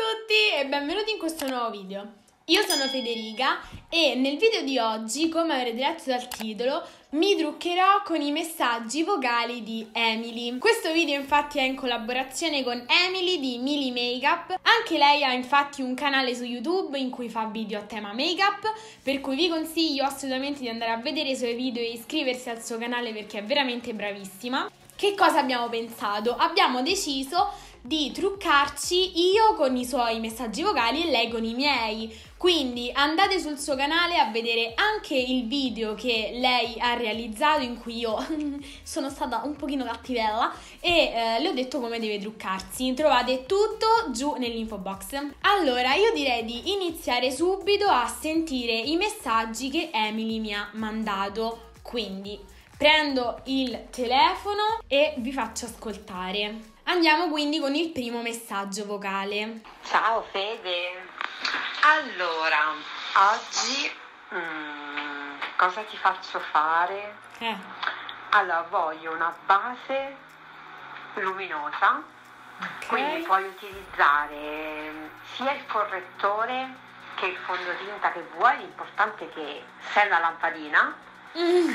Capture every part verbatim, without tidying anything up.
tutti e benvenuti in questo nuovo video. Io sono Federica e nel video di oggi, come avrete letto dal titolo, mi truccherò con i messaggi vocali di Emily. Questo video infatti è in collaborazione con Emily di Mili Makeup. Anche lei ha infatti un canale su YouTube in cui fa video a tema make-up, per cui vi consiglio assolutamente di andare a vedere i suoi video e iscriversi al suo canale perché è veramente bravissima. Che cosa abbiamo pensato? Abbiamo deciso di truccarci io con i suoi messaggi vocali e lei con i miei. Quindi andate sul suo canale a vedere anche il video che lei ha realizzato in cui io sono stata un pochino cattivella e eh, le ho detto come deve truccarsi. Trovate tutto giù nell'info box. Allora io direi di iniziare subito a sentire i messaggi che Emily mi ha mandato. Quindi prendo il telefono e vi faccio ascoltare. Andiamo quindi con il primo messaggio vocale. Ciao Fede, allora, oggi mm, cosa ti faccio fare? Eh. Allora, voglio una base luminosa, Ok. quindi puoi utilizzare sia il correttore che il fondotinta che vuoi, l'importante è che sia una lampadina. Mm.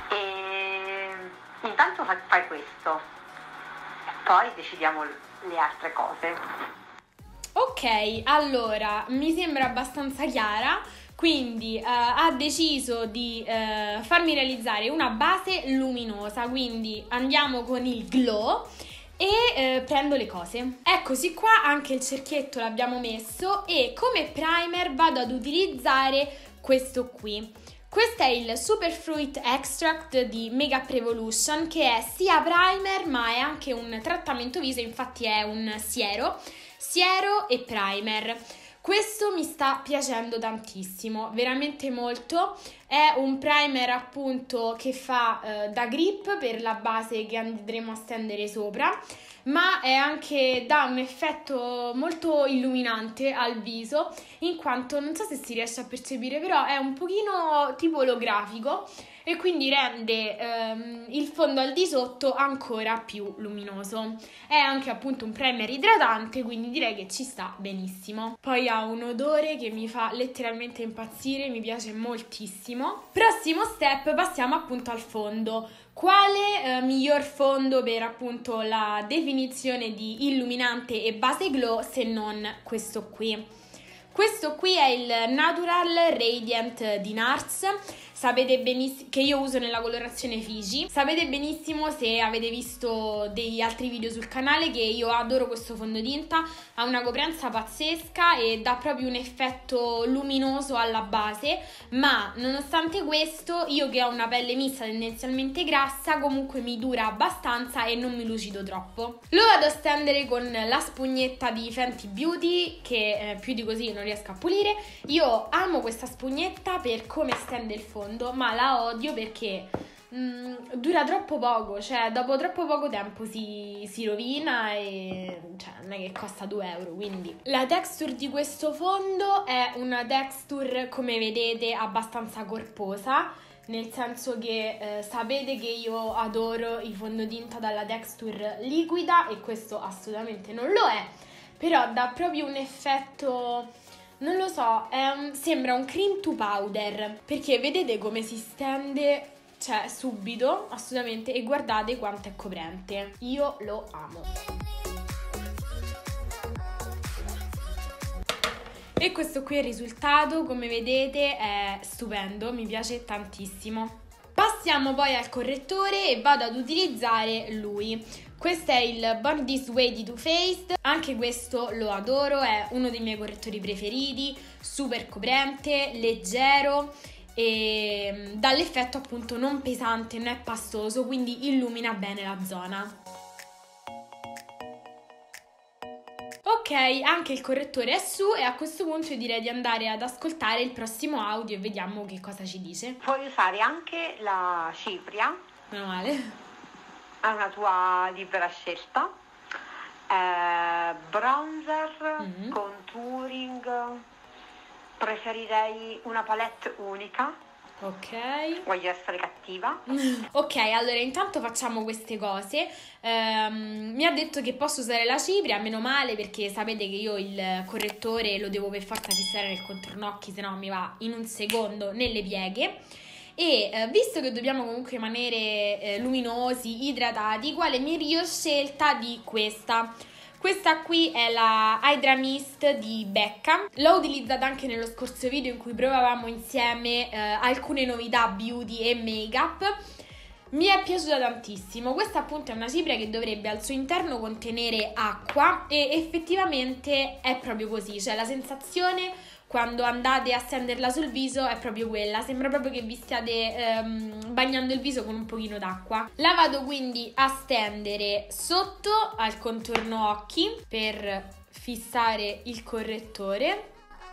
E intanto fai, fai questo. Poi decidiamo le altre cose. Ok, allora, mi sembra abbastanza chiara, quindi eh, ha deciso di eh, farmi realizzare una base luminosa, quindi andiamo con il glow e eh, prendo le cose. Eccoci qua, anche il cerchietto l'abbiamo messo e come primer vado ad utilizzare questo qui. Questo è il Superfruit Extract di Makeup Revolution, che è sia primer ma è anche un trattamento viso, infatti è un siero, siero e primer. Questo mi sta piacendo tantissimo, veramente molto. È un primer appunto che fa eh, da grip per la base che andremo a stendere sopra, ma è anche dà un effetto molto illuminante al viso, in quanto non so se si riesce a percepire, però è un pochino tipo olografico e quindi rende ehm, il fondo al di sotto ancora più luminoso. È anche appunto un primer idratante, quindi direi che ci sta benissimo. Poi ha un odore che mi fa letteralmente impazzire, mi piace moltissimo. Prossimo step, passiamo appunto al fondo. Quale eh, miglior fondo per appunto la definizione di illuminante e base glow se non questo qui? Questo qui è il Natural Radiant di Nars. Sapete benissimo che io uso nella colorazione Fiji. Sapete benissimo, se avete visto degli altri video sul canale, che io adoro questo fondotinta. Ha una coprenza pazzesca e dà proprio un effetto luminoso alla base, ma nonostante questo io che ho una pelle mista tendenzialmente grassa comunque mi dura abbastanza e non mi lucido troppo. Lo vado a stendere con la spugnetta di Fenty Beauty che eh, più di così non riesco a pulire. Io amo questa spugnetta per come stende il fondo, ma la odio perché mm, dura troppo poco, cioè dopo troppo poco tempo si, si rovina e cioè, non è che costa due euro. Quindi la texture di questo fondo è una texture, come vedete, abbastanza corposa, nel senso che eh, sapete che io adoro i fondotinta dalla texture liquida e questo assolutamente non lo è, però dà proprio un effetto, non lo so, è un, sembra un cream to powder, perché vedete come si stende, cioè subito, assolutamente, e guardate quanto è coprente. Io lo amo. E questo qui è il risultato, come vedete è stupendo, mi piace tantissimo. Passiamo poi al correttore e vado ad utilizzare lui. Questo è il Born This Way di Too Faced, anche questo lo adoro, è uno dei miei correttori preferiti, super coprente, leggero e dà l'effetto appunto non pesante, non è pastoso, quindi illumina bene la zona. Ok, anche il correttore è su e a questo punto io direi di andare ad ascoltare il prossimo audio e vediamo che cosa ci dice. Puoi usare anche la cipria, Meno male. è una tua libera scelta. Eh, bronzer, Mm. contouring, preferirei una palette unica Ok. Voglio essere cattiva. Ok, allora intanto facciamo queste cose. Um, mi ha detto che posso usare la cipria, meno male, perché sapete che io il correttore lo devo per forza fissare nel contorno occhi, se no mi va in un secondo nelle pieghe. E eh, visto che dobbiamo comunque rimanere eh, luminosi, idratati, quale mi ho scelta di questa. Questa qui è la Hydra Mist di Becca. L'ho utilizzata anche nello scorso video in cui provavamo insieme eh, alcune novità beauty e make-up. Mi è piaciuta tantissimo. Questa appunto è una cipria che dovrebbe al suo interno contenere acqua e effettivamente è proprio così, cioè la sensazione quando andate a stenderla sul viso è proprio quella, sembra proprio che vi stiate ehm, bagnando il viso con un pochino d'acqua. La vado quindi a stendere sotto al contorno occhi per fissare il correttore.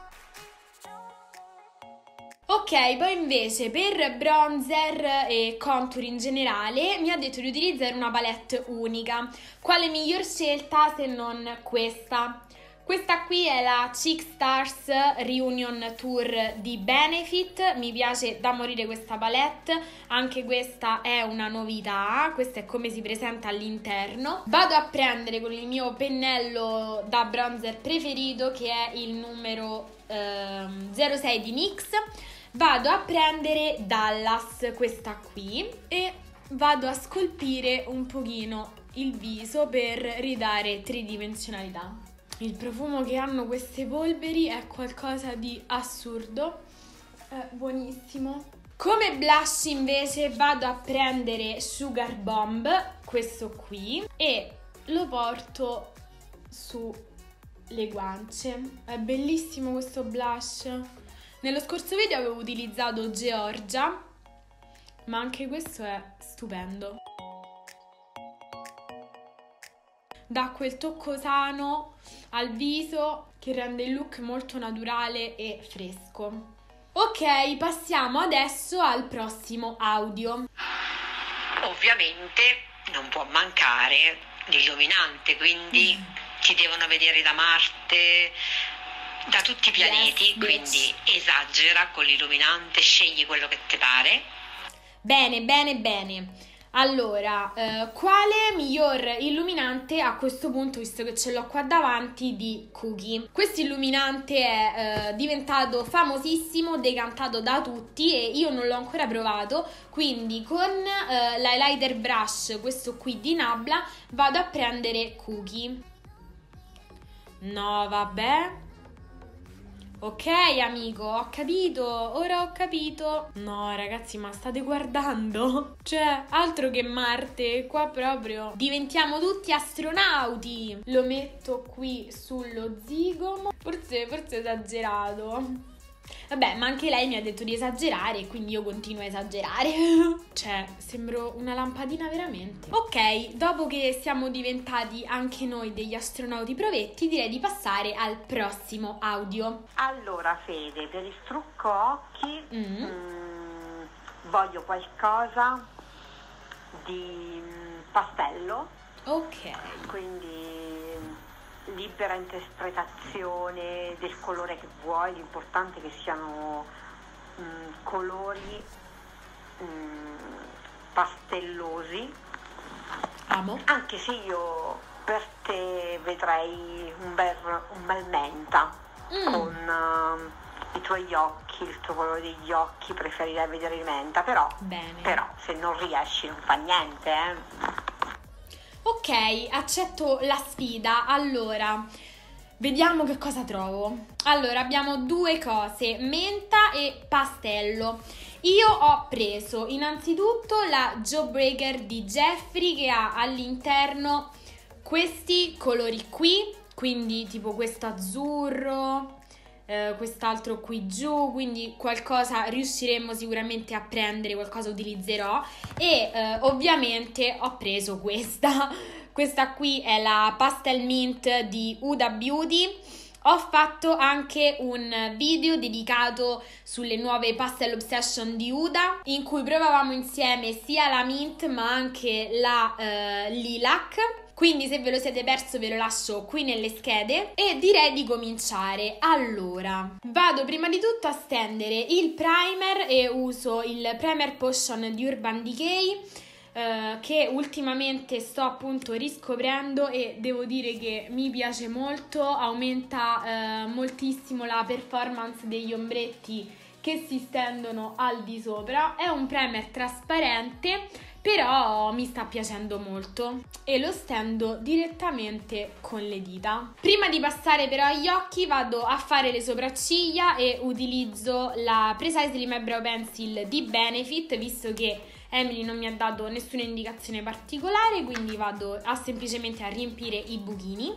Ok, poi invece per bronzer e contour in generale mi ha detto di utilizzare una palette unica. Quale miglior scelta se non questa? Questa qui è la Cheek Stars Reunion Tour di Benefit, mi piace da morire questa palette, anche questa è una novità, questa è come si presenta all'interno. Vado a prendere con il mio pennello da bronzer preferito, che è il numero ehm, zero sei di NYX, vado a prendere Dallas, questa qui, e vado a scolpire un pochino il viso per ridare tridimensionalità. Il profumo che hanno queste polveri è qualcosa di assurdo, è buonissimo. Come blush invece vado a prendere Sugar Bomb, questo qui, e lo porto sulle guance. È bellissimo questo blush. Nello scorso video avevo utilizzato Georgia, ma anche questo è stupendo. Dà quel tocco sano al viso che rende il look molto naturale e fresco. Ok, passiamo adesso al prossimo audio. Ovviamente non può mancare l'illuminante, quindi mm. ti devono vedere da Marte, da tutti i pianeti, yes, quindi esagera con l'illuminante, scegli quello che ti pare. Bene, bene, bene. Allora, eh, quale miglior illuminante a questo punto, visto che ce l'ho qua davanti, di Cookie? Questo illuminante è eh, diventato famosissimo, decantato da tutti e io non l'ho ancora provato, quindi con eh, l'highlighter brush, questo qui di Nabla, vado a prendere Cookie. No, vabbè. Ok amico, ho capito, ora ho capito. No ragazzi, ma state guardando? Cioè, altro che Marte, qua proprio diventiamo tutti astronauti. Lo metto qui sullo zigomo. Forse, forse esagerato. Vabbè, ma anche lei mi ha detto di esagerare, quindi io continuo a esagerare. Cioè, sembro una lampadina veramente. Ok, dopo che siamo diventati anche noi degli astronauti provetti, direi di passare al prossimo audio. Allora, Fede, per il trucco occhi mm. mh, voglio qualcosa di pastello. Ok. Quindi libera interpretazione del colore che vuoi, l'importante è che siano mh, colori mh, pastellosi. Amo. Anche se io per te vedrei un bel, un bel menta mm. con uh, i tuoi occhi, il tuo colore degli occhi, preferirei vedere il menta, però, Bene. però se non riesci non fa niente, eh. Ok, accetto la sfida. Allora, vediamo che cosa trovo. Allora, abbiamo due cose, menta e pastello. Io ho preso innanzitutto la Jawbreaker di Jeffree, che ha all'interno questi colori qui, quindi tipo questo azzurro, eh, quest'altro qui giù, quindi qualcosa riusciremo sicuramente a prendere, qualcosa utilizzerò. E eh, ovviamente ho preso questa. Questa qui è la Pastel Mint di Huda Beauty. Ho fatto anche un video dedicato sulle nuove Pastel Obsession di Huda, in cui provavamo insieme sia la Mint ma anche la eh, Lilac. quindi se ve lo siete perso ve lo lascio qui nelle schede e direi di cominciare. Allora, vado prima di tutto a stendere il primer e uso il Primer Potion di Urban Decay, Uh, che ultimamente sto appunto riscoprendo e devo dire che mi piace molto, aumenta uh, moltissimo la performance degli ombretti che si stendono al di sopra. È un primer trasparente, però mi sta piacendo molto e lo stendo direttamente con le dita. Prima di passare però agli occhi vado a fare le sopracciglia e utilizzo la Precisely My Brow Pencil di Benefit, visto che Emily non mi ha dato nessuna indicazione particolare, quindi vado a semplicemente a riempire i buchini.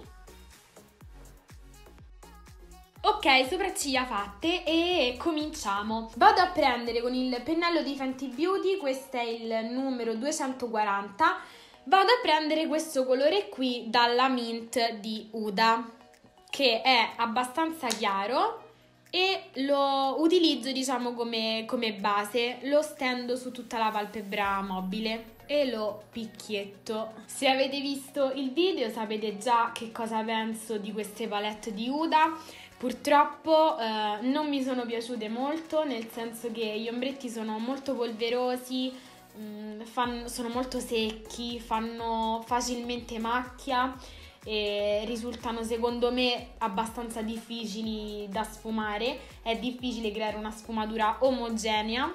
Ok, sopracciglia fatte e cominciamo. Vado a prendere con il pennello di Fenty Beauty, questo è il numero duecentoquaranta, vado a prendere questo colore qui dalla Mint di Huda, che è abbastanza chiaro, e lo utilizzo diciamo come, come base, lo stendo su tutta la palpebra mobile e lo picchietto. Se avete visto il video sapete già che cosa penso di queste palette di Huda. Purtroppo eh, non mi sono piaciute molto, nel senso che gli ombretti sono molto polverosi, mh, fanno, sono molto secchi, fanno facilmente macchia e risultano secondo me abbastanza difficili da sfumare. È difficile creare una sfumatura omogenea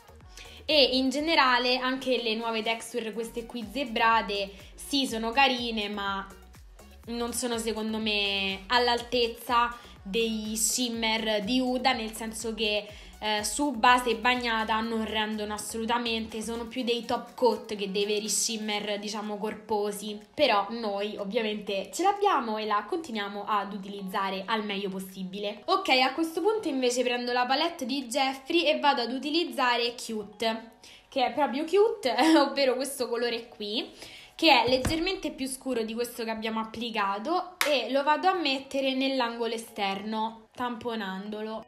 e in generale anche le nuove texture, queste qui zebrate, sì sono carine ma non sono secondo me all'altezza dei shimmer di Huda, nel senso che eh, su base bagnata non rendono assolutamente, sono più dei top coat che dei veri shimmer diciamo corposi, però noi ovviamente ce l'abbiamo e la continuiamo ad utilizzare al meglio possibile. Ok, a questo punto invece prendo la palette di Jeffree e vado ad utilizzare Cute, che è proprio Cute, ovvero questo colore qui, che è leggermente più scuro di questo che abbiamo applicato, e lo vado a mettere nell'angolo esterno tamponandolo.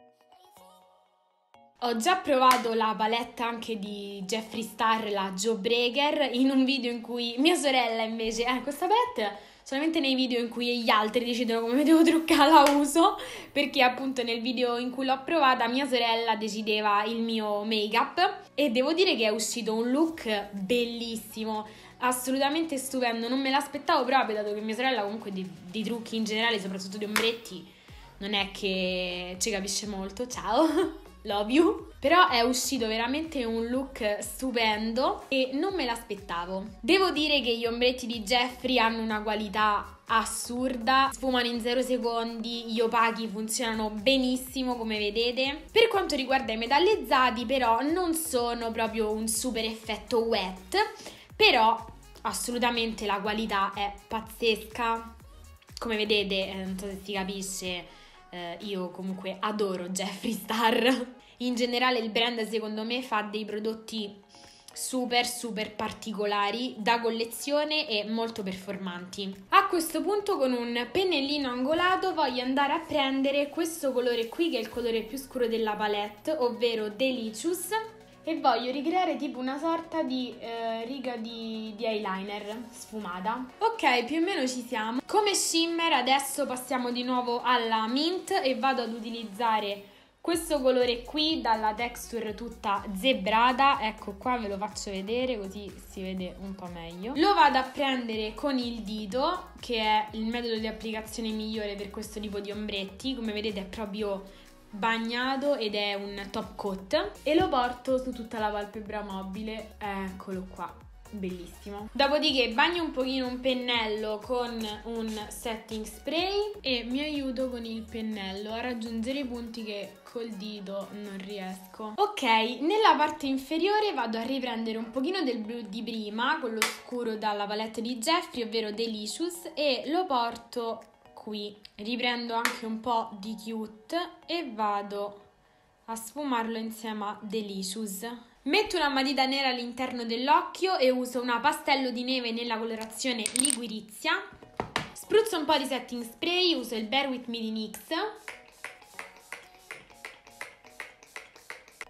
Ho già provato la palette anche di Jeffree Star, la Jawbreaker, in un video in cui mia sorella invece, eh questa palette solamente nei video in cui gli altri decidono come mi devo truccare la uso, perché appunto nel video in cui l'ho provata mia sorella decideva il mio make up e devo dire che è uscito un look bellissimo, assolutamente stupendo, non me l'aspettavo proprio, dato che mia sorella comunque di, di trucchi in generale, soprattutto di ombretti, non è che ci capisce molto, ciao, love you, però è uscito veramente un look stupendo e non me l'aspettavo. Devo dire che gli ombretti di Jeffree hanno una qualità assurda, sfumano in zero secondi, gli opachi funzionano benissimo come vedete. Per quanto riguarda i metallizzati però non sono proprio un super effetto wet, però assolutamente la qualità è pazzesca, come vedete, eh, non so se si capisce, eh, io comunque adoro Jeffree Star. In generale il brand secondo me fa dei prodotti super super particolari da collezione e molto performanti. A questo punto con un pennellino angolato voglio andare a prendere questo colore qui, che è il colore più scuro della palette, ovvero Delicious, e voglio ricreare tipo una sorta di eh, riga di, di eyeliner sfumata. Ok, più o meno ci siamo. Come shimmer adesso passiamo di nuovo alla Mint e vado ad utilizzare questo colore qui dalla texture tutta zebrata. Ecco qua, ve lo faccio vedere così si vede un po' meglio. Lo vado a prendere con il dito, che è il metodo di applicazione migliore per questo tipo di ombretti. Come vedete è proprio bagnato ed è un top coat, e lo porto su tutta la palpebra mobile. Eccolo qua, bellissimo. Dopodiché bagno un pochino un pennello con un setting spray e mi aiuto con il pennello a raggiungere i punti che col dito non riesco. Ok, nella parte inferiore vado a riprendere un pochino del blu di prima con lo scuro dalla palette di Jeffree, ovvero Delicious, e lo porto qui. Riprendo anche un po' di Cute e vado a sfumarlo insieme a Delicious. Metto una matita nera all'interno dell'occhio e uso una pastello di neve nella colorazione Liquirizia. Spruzzo un po' di setting spray, uso il Bare With Me di N Y X.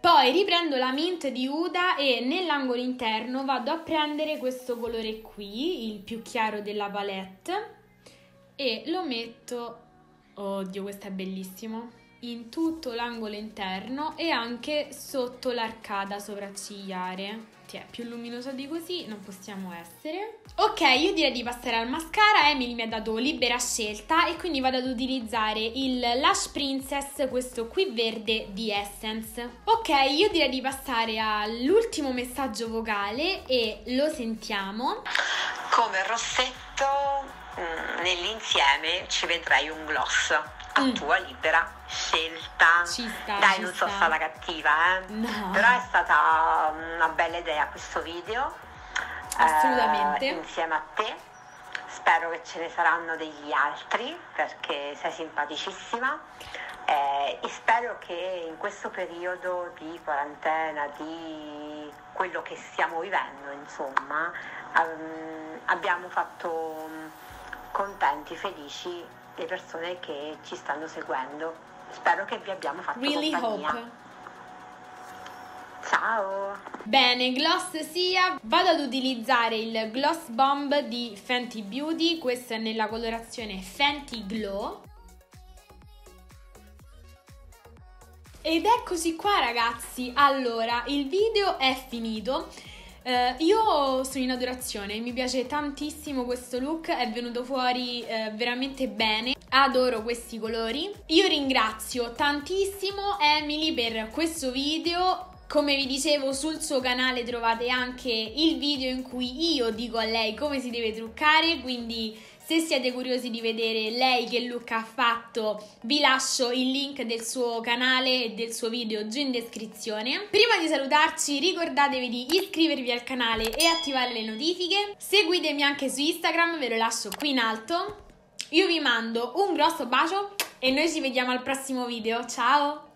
Poi riprendo la Mint di Huda e nell'angolo interno vado a prendere questo colore qui, il più chiaro della palette, e lo metto, oddio questo è bellissimo, in tutto l'angolo interno e anche sotto l'arcata sopraccigliare. Che è più luminosa di così non possiamo essere. Ok, io direi di passare al mascara. Emily mi ha dato libera scelta e quindi vado ad utilizzare il Lash Princess, questo qui verde di Essence. Ok, io direi di passare all'ultimo messaggio vocale e lo sentiamo. Come rossetto mh, nell'insieme ci vedrei un gloss a mm. tua libera scelta. Ci sta, Dai, ci non sta. sono stata cattiva, eh? No. Però è stata una bella idea questo video. Assolutamente. Eh, insieme a te. Spero che ce ne saranno degli altri perché sei simpaticissima. Eh, e spero che in questo periodo di quarantena, di quello che stiamo vivendo, insomma, um, abbiamo fatto contenti, felici le persone che ci stanno seguendo. Spero che vi abbiamo fatto really compagnia. Hope. Ciao! Bene, gloss sia, vado ad utilizzare il Gloss Bomb di Fenty Beauty, questo è nella colorazione Fenty Glow. Ed eccoci qua ragazzi, allora il video è finito. Uh, io sono in adorazione, mi piace tantissimo questo look, è venuto fuori uh, veramente bene, adoro questi colori. Io ringrazio tantissimo Emily per questo video. Come vi dicevo, sul suo canale trovate anche il video in cui io dico a lei come si deve truccare, quindi se siete curiosi di vedere lei che look ha fatto, vi lascio il link del suo canale e del suo video giù in descrizione. Prima di salutarci ricordatevi di iscrivervi al canale e attivare le notifiche. Seguitemi anche su Instagram, ve lo lascio qui in alto. Io vi mando un grosso bacio e noi ci vediamo al prossimo video. Ciao!